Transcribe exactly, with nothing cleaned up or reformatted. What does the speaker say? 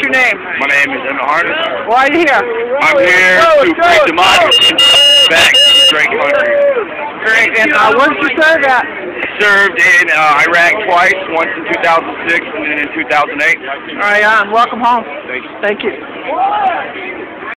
your name? My name is Ann Arbor. Why are you here? I'm here to bring democracy back to the Drake country. Great. And uh, where did you serve at? Served in uh, Iraq twice, once in two thousand six and then in two thousand eight. All right, um, welcome home. Thank you. Thank you.